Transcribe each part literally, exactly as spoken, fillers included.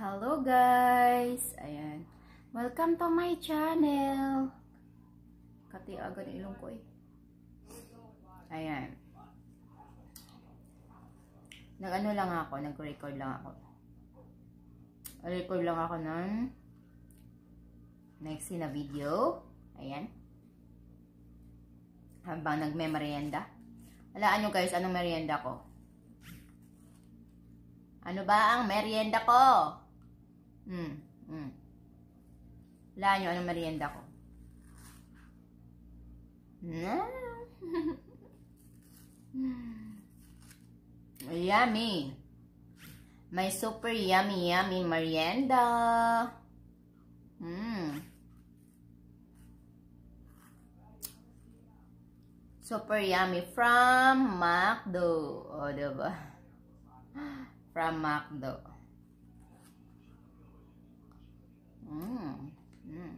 Hello guys! Ayan. Welcome to my channel. Kati agad ang ilong ko eh. Ayan. Nag-ano lang ako, nag-record lang ako. Record lang ako ng next na video. Ayan. Habang nagme-merienda. Alaan nyo guys, anong merienda ko? Ano ba ang merienda ko? Hmm, hmm. Alaan nyo, anong merienda ko? Yummy. May super yummy, yummy merienda. Hmm. Super yummy from McDo. O, diba? From McDo. Mm. Mm.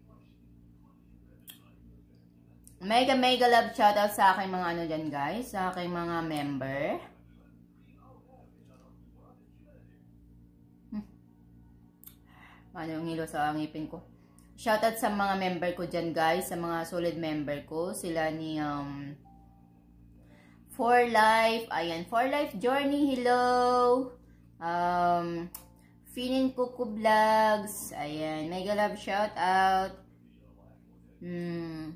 Mega mega love shoutout sa aking mga ano dyan guys. Sa aking mga member. Hmm. Ano yung hilo sa ngipin ko. Shoutout sa mga member ko dyan guys. Sa mga solid member ko. Sila ni um, For Life. Ayan. For Life Journey. Hello. Um, Finin Kuku Vlogs. Ayan. Mega love shoutout. Hmm.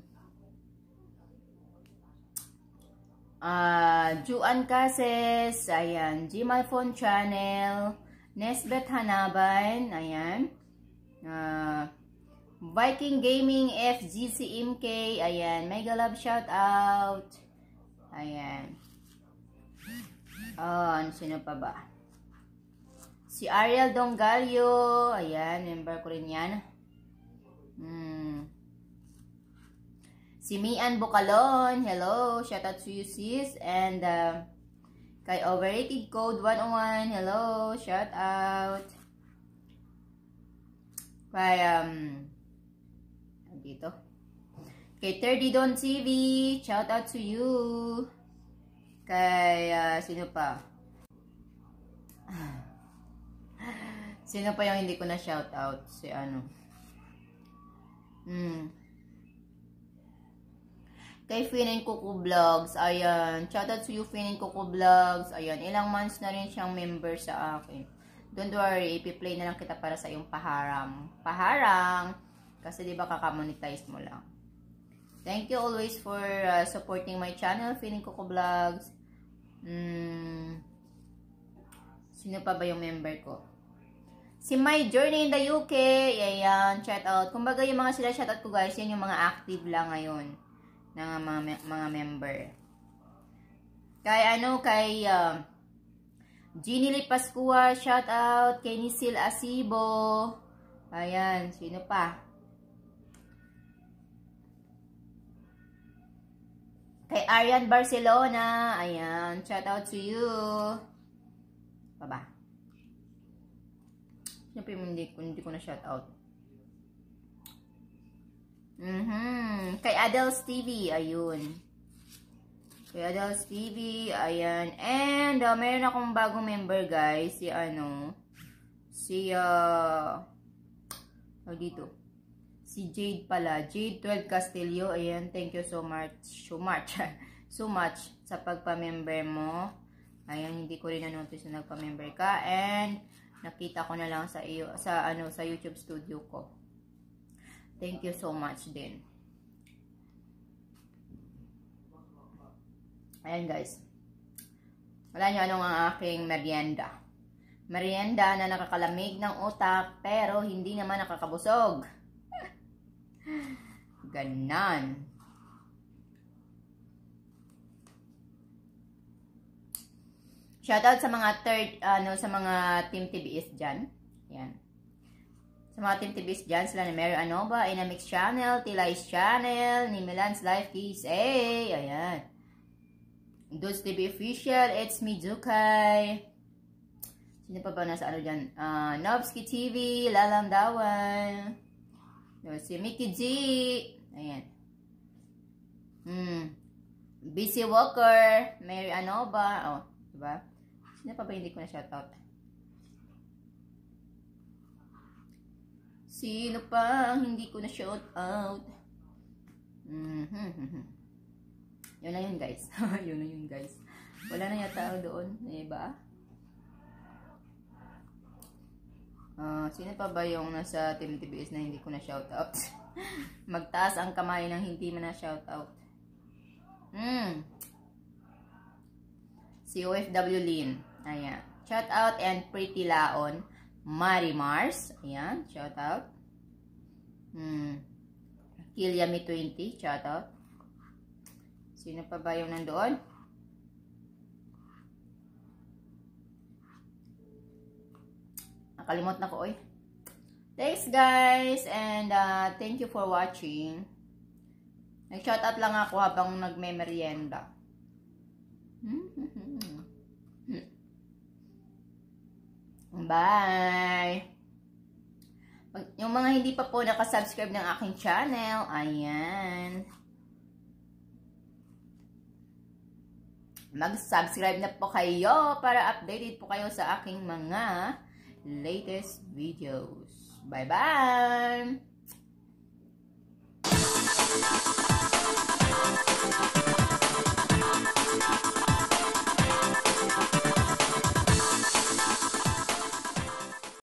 Uh, Juan Cases. Ayan. Gmail Phone Channel. Nesbet Hanaban. Ayan. Uh, Viking Gaming F G C M K. Ayan. Mega love shoutout. Ayan. Oh, ano sino pa ba? Si Ariel Dongalio. Ayan, member ko rin yan. Hmm. Si Mian Bucalon. Hello. Shoutout to you sis. And uh, kay Overrated Code one oh one. Hello. Shoutout. Kay um dito. Kay thirty Don T V. Shoutout to you. Kay uh, sino pa? Sino pa yung hindi ko na shoutout? Si ano? Hmm. Kay Finin Kuku Vlogs. Ayan. Shoutout to you, Finin Kuku Vlogs. Ayan. Ilang months na rin siyang member sa akin. Don't worry. Ipi-play na lang kita para sa iyong paharam. Paharang. Kasi diba kakamonetize mo lang. Thank you always for uh, supporting my channel, Finin Kuku Vlogs. Hmm. Sino pa ba yung member ko? Si My Journey in the U K. Ayan, shout out. Kumbaga yung mga sila shout out ko guys, yan yung mga active lang ngayon ng mga, mga member. Kay ano, kay uh, Jeannie Lipascua, shout out. Kay Nisil Asibo. Ayan, sino pa? Kay Arian Barcelona. Ayan, shout out to you. Baba. Siyempre, hindi, hindi ko na shout out. Mm-hmm. Kay Adels T V. Ayun. Kay Adels T V. Ayan. And, uh, mayroon akong bagong member, guys. Si, ano, si, uh, oh, dito. Si Jade pala. Jade twelve Castillo. Ayan. Thank you so much. So much. so much sa pagpa-member mo. Ayan. Hindi ko rin na-notice na nagpa-member ka. And, nakita ko na lang sa iyo sa ano sa YouTube studio ko. Thank you so much din. Ayan guys. Wala niyo anong ang aking merienda. Merienda na nakakalamig ng utak pero hindi naman nakakabusog. Ganon. Shoutout sa mga third, ano, sa mga Team T B S dyan. Yan. Sa mga Team T B S dyan, sila ni Mary Anova, Inamix Channel, Tilai's Channel, ni Milan's Life Kiss. Hey! Ayan. Dudes T V Official, It's Me Jukay. Sino pa ba nasa ano dyan? Uh, Nobski T V, Lalandawan. Si Mickey G. Ayan. Hmm. B C Walker, Mary Anova. Oh, diba? Sino pa ba hindi ko na shoutout? Sino pa ang hindi ko na shout out? Mm-hmm. Yun na yun guys. Yun na yun guys. Wala na yata doon. Iba? Uh, sino pa ba yung nasa Team T B S na hindi ko na shout out? Magtaas ang kamay ng hindi mo na shout out. Mm. Si O F W Lin. Ayan. Shout out and Pretty Laon. Mari Mars. Ayan. Shout out. Hmm. Kilyami twenty. Shout out. Sino pa ba yung nandoon? Nakalimot na ko, oy. Thanks, guys. And uh, thank you for watching. Nag-shoutout lang ako habang nagme-merienda. Bye! Yung mga hindi pa po nakasubscribe ng aking channel, ayan. Mag-subscribe na po kayo para updated po kayo sa aking mga latest videos. Bye-bye!